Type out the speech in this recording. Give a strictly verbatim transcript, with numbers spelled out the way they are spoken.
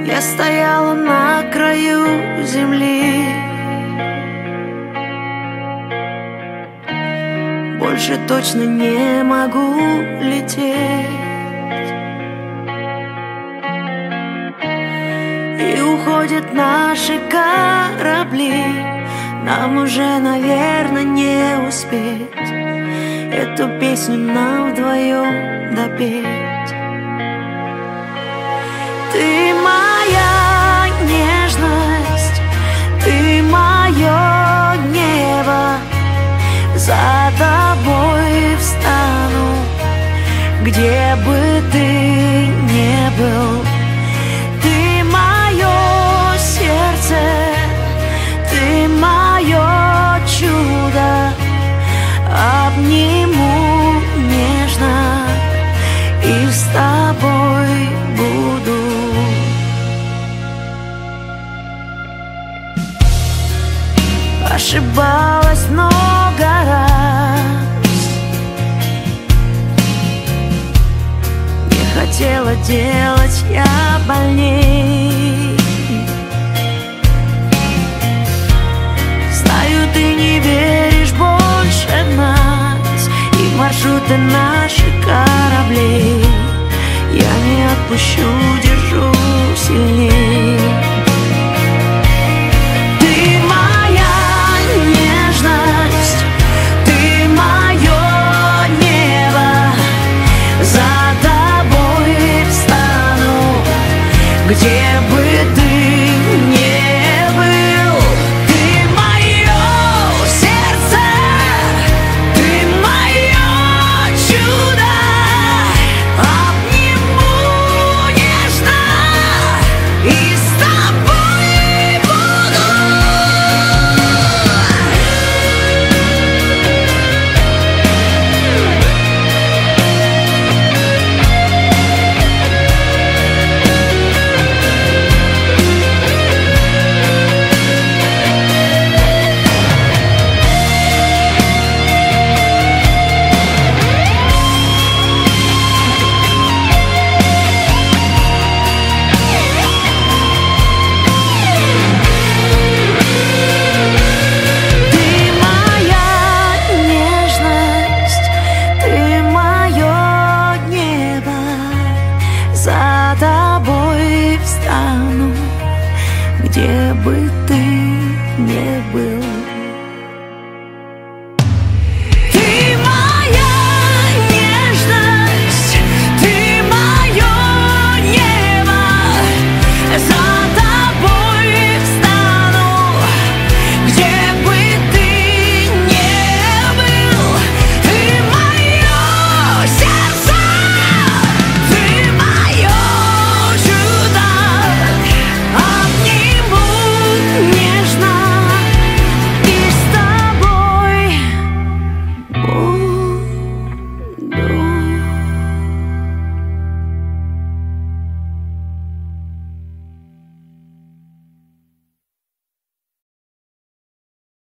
Я стояла на краю земли. Больше точно не могу лететь. И уходят наши корабли. Нам уже, наверное, не успеть эту песню нам вдвоем допеть. Ты моя нежность, ты мое небо. За тобой встану, где бы ты ни был. Ты мое сердце, ты мое чудо. Обниму нежно и с тобой буду. Ошибалась много раз, не хотела делать я больней. Знаю, ты не веришь больше в нас и в маршруты наших кораблей. Я не отпущу, держу сильней. Где бы ты ни был, ты мое сердце, ты мое чудо. Обниму нежно и с тобой буду. За тобой встану, где бы ты ни был.